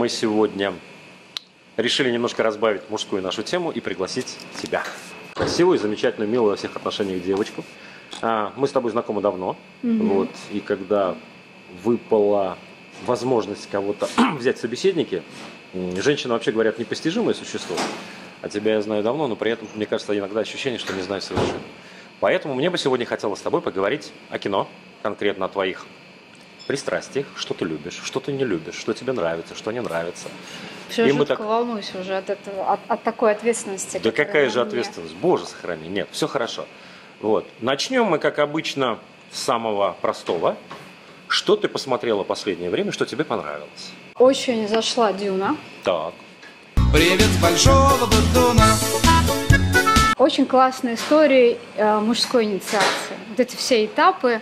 мы сегодня решили немножко разбавить мужскую нашу тему и пригласить тебя. Красивую, замечательную, милую во всех отношениях девочку. Мы с тобой знакомы давно. Вот, и когда выпала возможность кого-то взять в собеседники, женщины, вообще говорят, непостижимое существо. А тебя я знаю давно, но при этом, мне кажется, иногда ощущение, что не знаю совершенно. Поэтому мне бы сегодня хотелось с тобой поговорить о кино, конкретно о твоих пристрастиях, что ты любишь, что ты не любишь, что тебе нравится, что не нравится. Все, жутко волнуюсь уже от этого, от такой ответственности. Да какая же ответственность? Боже, сохрани. Нет, все хорошо. Вот. Начнем мы, как обычно, с самого простого. Что ты посмотрела в последнее время, что тебе понравилось? Очень зашла «Дюна». Так. Привет с большого Бадуна. Очень классная история мужской инициации. Вот эти все этапы.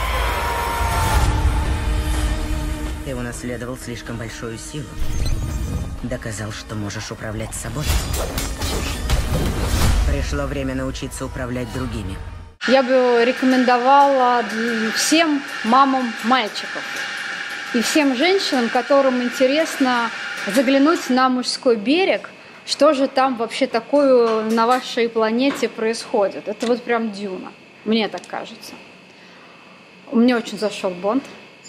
Ты унаследовал слишком большую силу. Доказал, что можешь управлять собой. Пришло время научиться управлять другими. Я бы рекомендовала всем мамам мальчиков и всем женщинам, которым интересно заглянуть на мужской берег, что же там вообще такое на вашей планете происходит. Это вот прям «Дюна», мне так кажется. Мне очень зашел Бонд.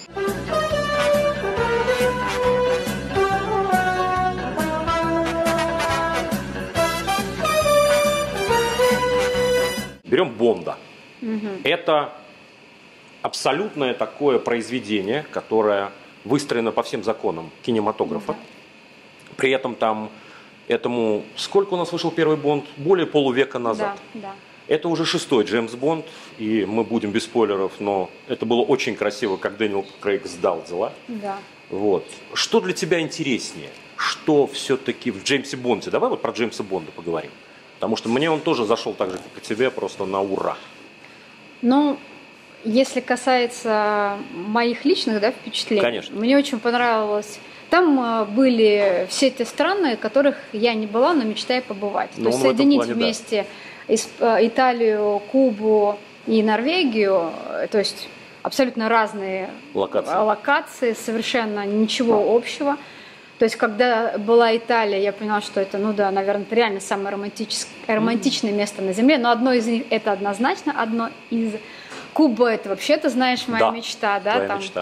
Берем Бонда. Это абсолютное такое произведение, которое выстроено по всем законам кинематографа. При этом там этому... Сколько у нас вышел первый Бонд? Более полувека назад. Да. Это уже 6-й Джеймс Бонд, и мы будем без спойлеров, но это было очень красиво, как Дэниел Крейг сдал дела. Да. Вот. Что для тебя интереснее? Что все-таки в Джеймсе Бонде? Давай вот про Джеймса Бонда поговорим. Потому что мне он тоже зашел так же, как и тебе, просто на ура. Ну, если касается моих личных впечатлений, конечно, мне очень понравилось. Там были все те страны, в которых я не была, но мечтаю побывать. То есть соединить вместе Италию, Кубу и Норвегию, то есть абсолютно разные локации, совершенно ничего общего. То есть, когда была Италия, я поняла, что это, наверное, это реально самое романтичное место на Земле. Но одно из них это однозначно, одно из Куба это вообще, ты знаешь, моя мечта, да? Твоя мечта.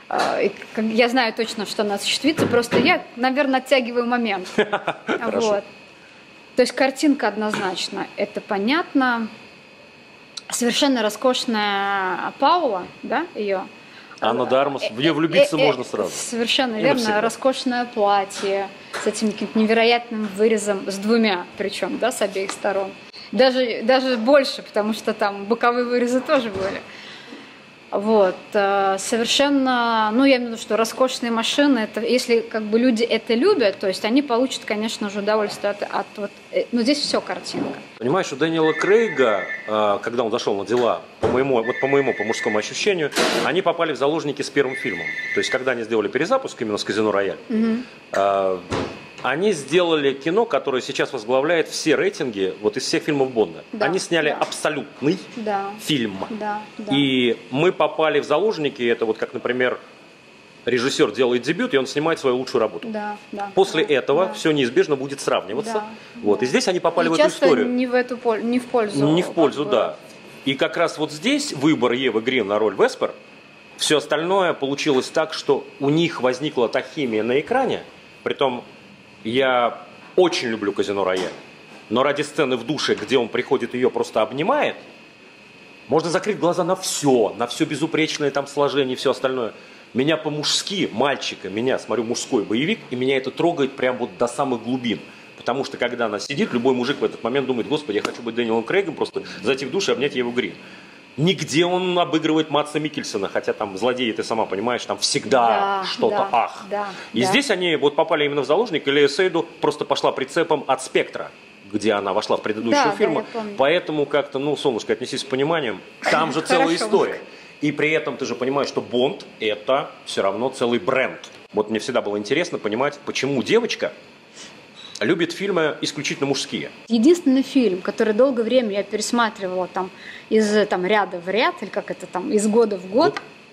Я знаю точно, что она осуществится, просто я, наверное, оттягиваю момент. Вот. То есть картинка однозначно, это понятно. Совершенно роскошная Паула, да, ее. Анна де Армас, в нее влюбиться можно сразу. Совершенно верно. Роскошное платье с этим каким-то невероятным вырезом, с двумя причем, да, с обеих сторон. Даже больше, потому что там боковые вырезы тоже были. Вот. Совершенно, я имею в виду, что роскошные машины, это, если как бы люди это любят, то есть они получат, конечно же, удовольствие здесь все картинка. Понимаешь, у Дэниела Крейга, когда он зашел на дела, по мужскому ощущению, они попали в заложники с первым фильмом. То есть, когда они сделали перезапуск именно с «Казино Рояль», они сделали кино, которое сейчас возглавляет все рейтинги вот из всех фильмов Бонда. Да, они сняли абсолютный фильм. Да. И мы попали в заложники, это вот как, например, режиссер делает дебют, и он снимает свою лучшую работу. После этого все неизбежно будет сравниваться. И здесь они попали в эту историю. Не в пользу. Не в пользу, да. И как раз вот здесь выбор Евы Грин на роль Веспер, все остальное получилось так, что у них возникла та химия на экране, притом я очень люблю «Казино Рояль», но ради сцены в душе, где он приходит ее просто обнимает, можно закрыть глаза на все безупречное там сложение и все остальное. Меня по-мужски, мальчика, смотрю мужской боевик, и меня это трогает прям вот до самых глубин. Потому что когда она сидит, любой мужик в этот момент думает: господи, я хочу быть Дэниелом Крейгом, просто зайти в душ и обнять Еву Грин. Нигде он обыгрывает Мадса Миккельсена, хотя там злодеи, ты сама понимаешь, там всегда что-то здесь они вот попали именно в заложник, и Лея Сейду просто пошла прицепом от «Спектра», где она вошла в предыдущую фильму. Поэтому как-то, солнышко, отнесись с пониманием, там же целая история. И при этом ты же понимаешь, что Бонд – это все равно целый бренд. Вот мне всегда было интересно понимать, почему девочка любит фильмы исключительно мужские. Единственный фильм, который долгое время я пересматривала из ряда в ряд, или как это там, из года в год,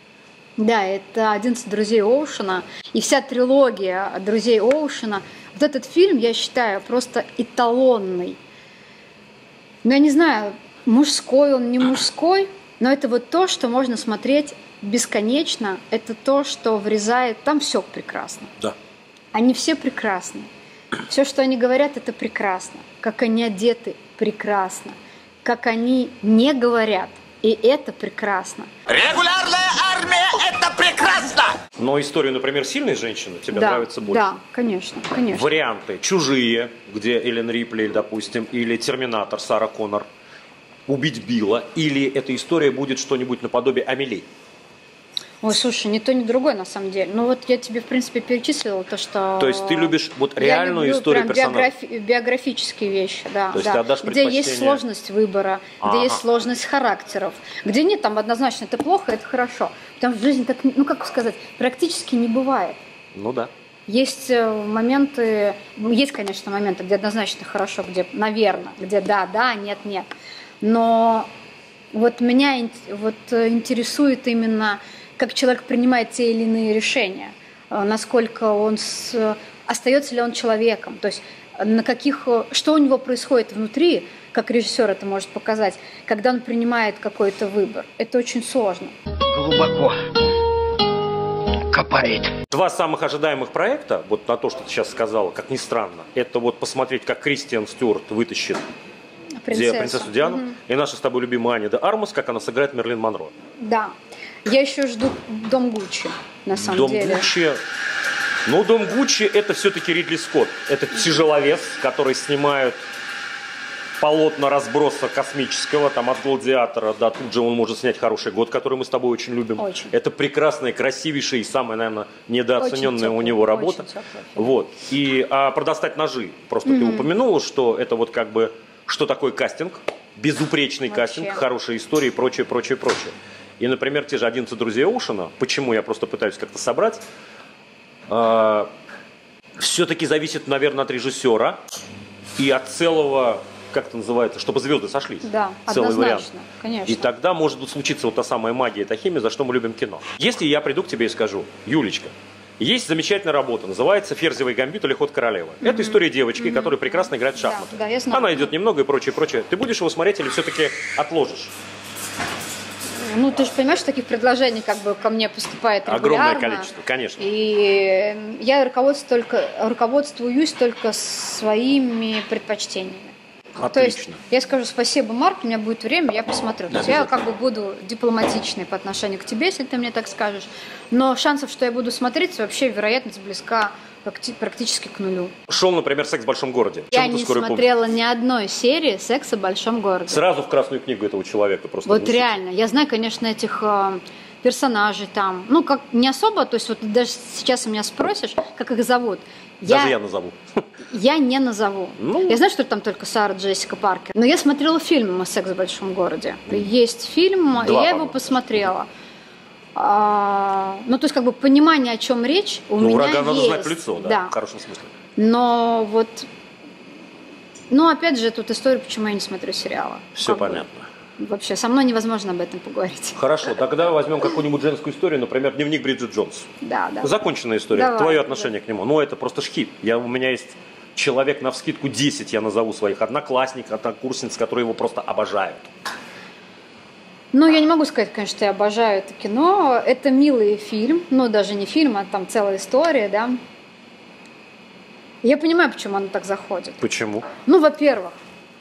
Да, это «11 друзей Оушена». И вся трилогия «Друзей Оушена». Вот этот фильм, я считаю, просто эталонный. Ну, я не знаю, мужской он, не мужской, но это вот то, что можно смотреть бесконечно. Это то, что врезает... Там все прекрасно. Да. Они все прекрасны. Все, что они говорят, это прекрасно. Как они одеты, прекрасно. Как они не говорят, и это прекрасно. Регулярная армия – это прекрасно! Но история, например, «Сильной женщины» тебе нравится больше? Да, конечно, конечно. Варианты «Чужие», где Эллен Рипли, допустим, или «Терминатор» Сара Коннор, «Убить Билла», или эта история будет что-нибудь наподобие «Амели»? Ой, слушай, ни то, ни другое на самом деле. Ну вот я тебе, в принципе, перечислила то, что... То есть ты любишь вот реальную историю персонажа? Биографические вещи, да. То есть ты отдашь где есть сложность выбора, где есть сложность характеров, где нет там однозначно это плохо, это хорошо. Потому что в жизни так, ну как сказать, практически не бывает. Ну да. Есть моменты, есть, конечно, моменты, где однозначно хорошо, где, наверное, где да, нет. Но вот меня вот интересует именно... как человек принимает те или иные решения, насколько он остается ли он человеком, то есть что у него происходит внутри, как режиссер это может показать, когда он принимает какой-то выбор. Это очень сложно. Глубоко копает. Два самых ожидаемых проекта, вот на то, что ты сейчас сказала, как ни странно, это вот посмотреть, как Кристиан Стюарт вытащит принцессу Диану, и наша с тобой любимая Аня де Армас, как она сыграет Мерлин Монро. Да. Я еще жду «Дом Гуччи», на самом деле. «Дом Гуччи». Ну, «Дом Гуччи» это все-таки Ридли Скотт. Это тяжеловес, который снимает полотна разброса космического, там от «Гладиатора» до тут же он может снять «Хороший год», который мы с тобой очень любим. Очень. Это прекрасная, красивейшая и самая, наверное, недооцененная у него работа. Вот. И про «Достать ножи». Просто ты упомянула, что это вот как бы, что такое кастинг, безупречный кастинг, хорошая история и прочее. И, например, те же 11 друзей Оушена, почему я просто пытаюсь как-то собрать, все-таки зависит, наверное, от режиссера и от целого, как это называется, чтобы звезды сошлись. Да, целый вариант. Конечно. И тогда может случиться вот та самая магия, та химия, за что мы любим кино. Если я приду к тебе и скажу: Юлечка, есть замечательная работа, называется «Ферзевый гамбит» или «Ход королевы». Это история девочки, которая прекрасно играет в шахматы. Да, я знаю. Она идет немного и прочее. Ты будешь его смотреть или все-таки отложишь? Ну, ты же понимаешь, что таких предложений как бы ко мне поступает регулярно. Огромное количество, конечно. И я руководствуюсь только своими предпочтениями. Отлично. То есть я скажу спасибо, Марк, у меня будет время, я посмотрю. То есть я как бы буду дипломатичной по отношению к тебе, если ты мне так скажешь. Но шансов, что я буду смотреть, вообще вероятность близка практически к нулю. Шел, например, «Секс в большом городе». Я не смотрела ни одной серии «Секса в большом городе». Сразу в красную книгу этого человека просто. Вот реально. Я знаю, конечно, этих персонажей там. Ну, как не особо, то есть вот даже сейчас у меня спросишь, как их зовут. Даже я назову. Я не назову. Ну. Я знаю, что там только Сара Джессика Паркер. Но я смотрела фильм «Секс в большом городе». Есть фильм, и я его посмотрела. Ну, то есть, как бы понимание, о чем речь, у меня врага есть. надо знать в лицо, да, в хорошем смысле. Но вот, ну, опять же, тут история, почему я не смотрю сериалы. Все понятно. Вообще, со мной невозможно об этом поговорить. Хорошо, тогда возьмем какую-нибудь женскую историю, например, «Дневник Бриджит Джонс». Да. Законченная история. Давай, Твое отношение к нему. Ну, это просто шхит. У меня есть человек навскидку 10, я назову своих одноклассников, однокурсниц, которые его просто обожают. Ну, я не могу сказать, конечно, что я обожаю это кино. Это милый фильм. Ну, даже не фильм, а там целая история, да. Я понимаю, почему оно так заходит. Почему? Ну, во-первых,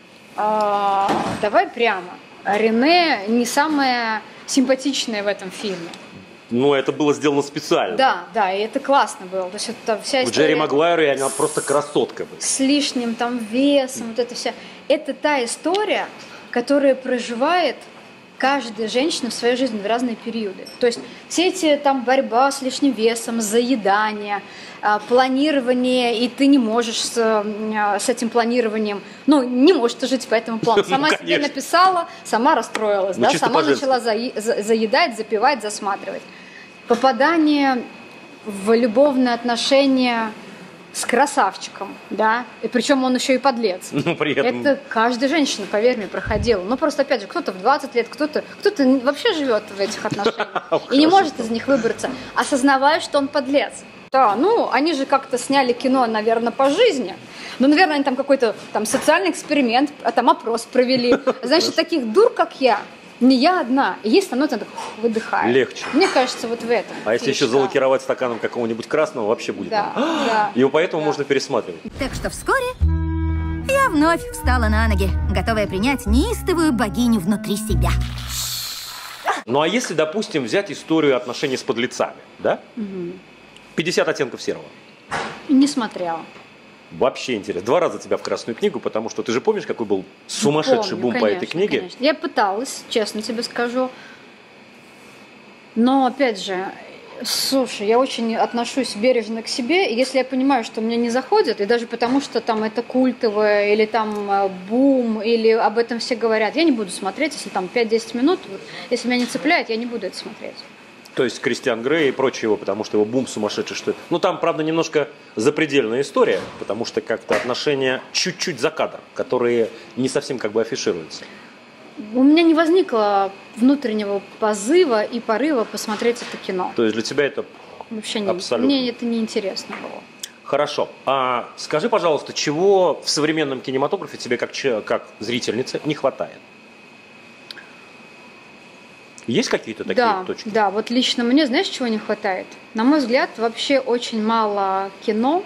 давай прямо. Рене не самая симпатичная в этом фильме. Ну, это было сделано специально. Да, и это классно было. То есть это вся история... В Джерри Магуайре она просто красотка была. С лишним там весом, вот это вся. Это та история, которая проживает каждая женщина в своей жизни в разные периоды. То есть все эти там борьба с лишним весом, заедание, планирование, и ты не можешь с этим планированием, ну, не можешь ты жить по этому плану. Сама себе написала, сама расстроилась, да, сама начала заедать, запивать, засматривать. Попадание в любовные отношения с красавчиком, да, и причем он еще и подлец. Ну, при этом... Это каждая женщина, поверь мне, проходила. Ну, просто, опять же, кто-то в 20 лет, кто-то вообще живет в этих отношениях и не может из них выбраться, осознавая, что он подлец. Да, ну, они же как-то сняли кино, наверное, по жизни. Ну, наверное, они там какой-то там социальный эксперимент, там опрос провели. Значит, таких дур, как я, не я одна. И ей становится так, выдыхает. Легче. Мне кажется, вот в этом. А если еще залакировать стаканом какого-нибудь красного, вообще будет. Да, да. Его поэтому можно пересматривать. Так что вскоре я вновь встала на ноги, готовая принять неистовую богиню внутри себя. Ну а если, допустим, взять историю отношений с подлецами, да? 50 оттенков серого. Не смотрела. Вообще интересно. 2 раза тебя в Красную книгу, потому что ты же помнишь, какой был сумасшедший бум по этой книге? Конечно. Я пыталась, честно тебе скажу. Но, опять же, слушай, я очень отношусь бережно к себе. И если я понимаю, что мне не заходит, и даже потому, что там это культовое, или там бум, или об этом все говорят, я не буду смотреть, если там 5-10 минут, если меня не цепляет, я не буду это смотреть. То есть Кристиан Грей и прочее его, потому что его бум сумасшедший, что это. Ну там, правда, немножко запредельная история, потому что как-то отношения чуть-чуть за кадром, которые не совсем как бы афишируются. У меня не возникло внутреннего позыва и порыва посмотреть это кино. То есть для тебя это вообще абсолютно? Мне это неинтересно было. Хорошо. А скажи, пожалуйста, чего в современном кинематографе тебе как зрительнице не хватает? Есть какие-то такие точки? Да, вот лично мне, знаешь, чего не хватает? На мой взгляд, вообще очень мало кино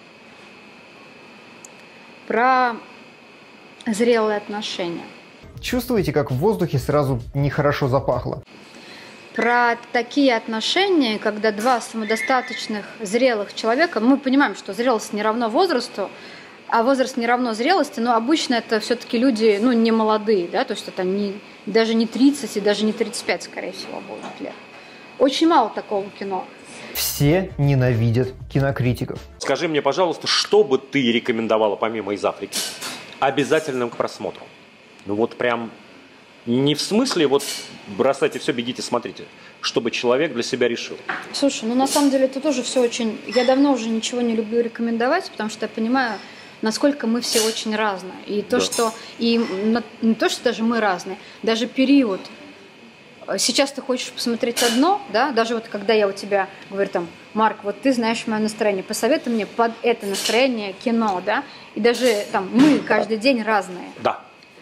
про зрелые отношения. Чувствуете, как в воздухе сразу нехорошо запахло? Про такие отношения, когда два самодостаточных, зрелых человека, мы понимаем, что зрелость не равно возрасту, а возраст не равно зрелости, но обычно это все-таки люди, ну, не молодые, да, то есть это даже не 30 и даже не 35, скорее всего, будут лет. Очень мало такого кино. Все ненавидят кинокритиков. Скажи мне, пожалуйста, что бы ты рекомендовала помимо «Из Африки» обязательным к просмотру? Ну вот прям не в смысле вот бросайте все, бегите, смотрите, чтобы человек для себя решил. Слушай, ну на самом деле это тоже все очень... Я давно уже ничего не люблю рекомендовать, потому что я понимаю, насколько мы все очень разные. И то, что... И не то, что даже мы разные, даже период. Сейчас ты хочешь посмотреть одно, да, даже вот когда я у тебя говорю там, Марк, вот ты знаешь мое настроение, посоветуй мне под это настроение кино, да, и даже там мы каждый день разные. Да.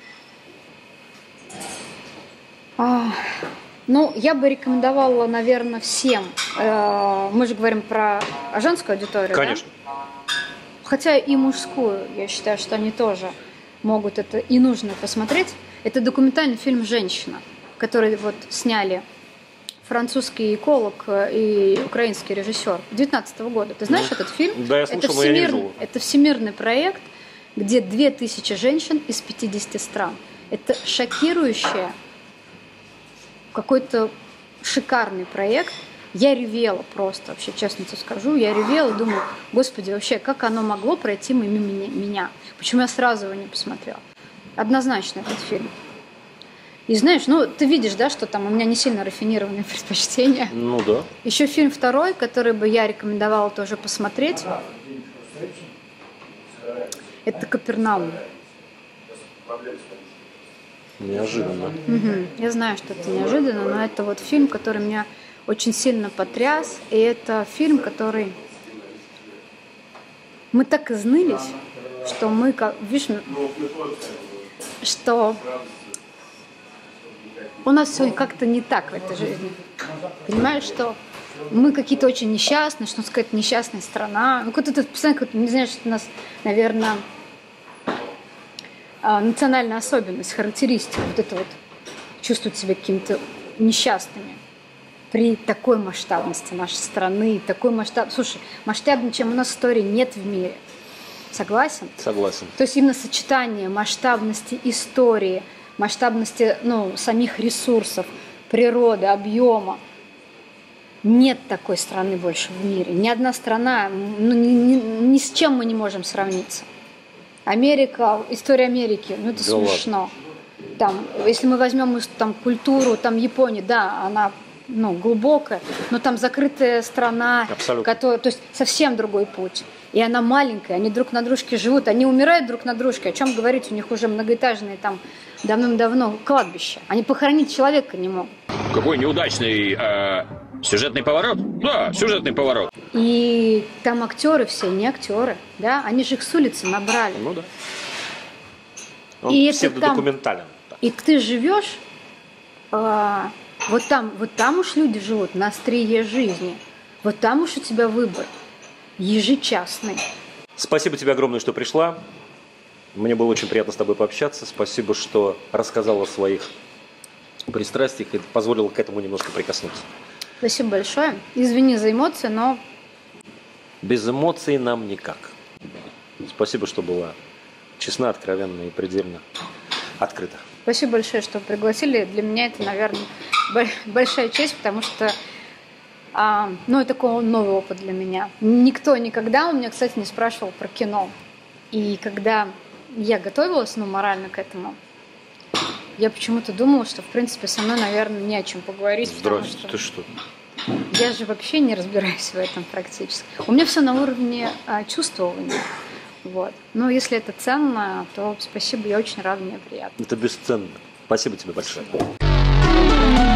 Ну, я бы рекомендовала, наверное, всем. Мы же говорим про женскую аудиторию, конечно. Да? Хотя и мужскую, я считаю, что они тоже могут это и нужно посмотреть. Это документальный фильм «Женщина», который вот сняли французский эколог и украинский режиссер 2019 года. Ты знаешь этот фильм? Да, я слышал, но я не видел. Это всемирный проект, где 2000 женщин из 50 стран. Это шокирующее, какой-то шикарный проект. Я ревела просто, вообще, честно тебе скажу. Я ревела, думаю, господи, вообще, как оно могло пройти мимо меня? Почему я сразу его не посмотрела? Однозначно этот фильм. И знаешь, ну, ты видишь, да, что там у меня не сильно рафинированные предпочтения. Ну да. Еще фильм второй, который бы я рекомендовала тоже посмотреть. Это «Капернаум». Неожиданно. Угу. Я знаю, что это неожиданно, но это вот фильм, который меня очень сильно потряс. И это фильм, который... Мы так изнылись, что мы, как... Видишь, что у нас все как-то не так в этой жизни. Понимаешь, что мы какие-то очень несчастные, что у нас какая-то несчастная страна. Ну, какой-то, постоянно, не знаешь, что у нас, наверное... национальная особенность, характеристика, вот это вот чувствовать себя какими-то несчастными при такой масштабности нашей страны, такой масштаб. Слушай, масштабнее, чем у нас истории, нет в мире. Согласен? Согласен. То есть именно сочетание масштабности истории, масштабности, ну, самих ресурсов, природы, объема. Нет такой страны больше в мире. Ни одна страна, ну, ни с чем мы не можем сравниться. Америка, история Америки, ну это да смешно. Там, если мы возьмем там, культуру, там Япония, да, она глубокая, но там закрытая страна, то есть совсем другой путь. И она маленькая, они друг на дружке живут, они умирают друг на дружке. О чем говорить, у них уже многоэтажные там давным-давно кладбища. Они похоронить человека не могут. Какой неудачный сюжетный поворот. Да, сюжетный поворот. И там актеры все, не актеры, да, они же их с улицы набрали. Ну да. Он и псевдодокументален. И ты живешь, вот там уж люди живут на острие жизни. Вот там уж у тебя выбор ежечасный. Спасибо тебе огромное, что пришла. Мне было очень приятно с тобой пообщаться. Спасибо, что рассказала о своих пристрастиях и позволила к этому немножко прикоснуться. Спасибо большое. Извини за эмоции, но... Без эмоций нам никак. Спасибо, что была честна, откровенна и предельно открыта. Спасибо большое, что пригласили. Для меня это, наверное, большая честь, потому что это такой новый опыт для меня. Никто никогда у меня, кстати, не спрашивал про кино. И когда я готовилась, морально к этому, я почему-то думала, что, в принципе, со мной, наверное, не о чем поговорить. Здравствуйте, ты что? Я же вообще не разбираюсь в этом практически. У меня все на уровне чувствования. Вот. Но если это ценно, то спасибо, я очень рада, мне приятно. Это бесценно. Спасибо тебе большое.